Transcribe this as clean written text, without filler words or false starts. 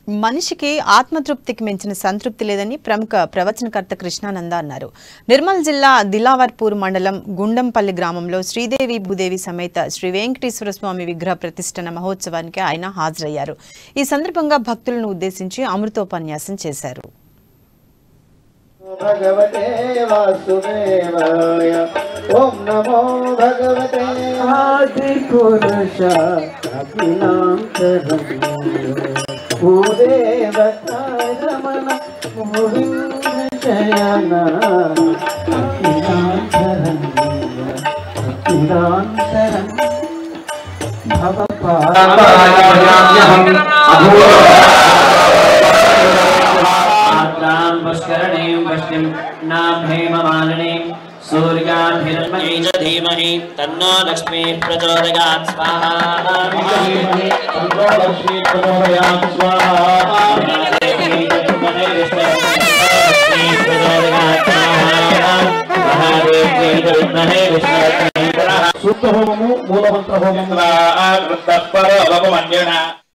మనిషికి ఆత్మతృప్తికి మించిన సంతృప్తి లేదని ప్రముఖ ప్రవచనకర్త కృష్ణానంద అన్నారు. నిర్మల్ జిల్లా దిలావర్పూర్ మండలం గుండంపల్లి గ్రామంలో శ్రీదేవి భూదేవి సమేత శ్రీ వెంకటేశ్వర స్వామి విగ్రహ ప్రతిష్ఠన మహోత్సవానికి ఆయన హాజరయ్యారు. ఈ సందర్భంగా భక్తులను ఉద్దేశించి అమృతోపన్యాసం చేశారు. भगवते वासुदेवाय ओम नमो भगवते आदिपुरुष भूदेवताय रमण शयन सूर्याभिरन्मयी धीमहि तन्नो लक्ष्मी प्रचोदयात् स्वाहा तन्नो लक्ष्मी प्रचोदयात् स्वाहा शुद्ध होमము మూల మంత్ర హోమము